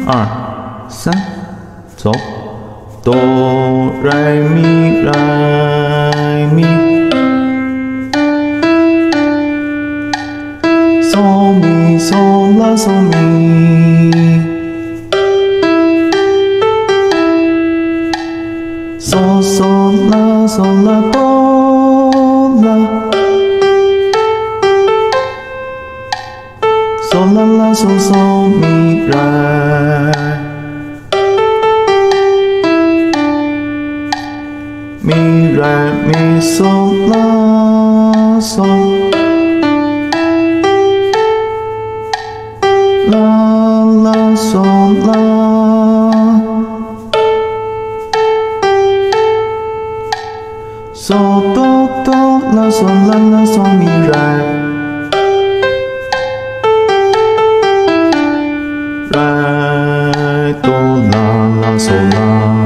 二三，走。哆来咪来咪，嗦咪嗦啦嗦咪，嗦嗦啦嗦啦哆啦，嗦啦啦嗦嗦咪来。咪来咪嗦啦嗦，啦啦嗦啦，嗦哆哆啦嗦啦啦嗦咪来，来哆啦啦嗦啦。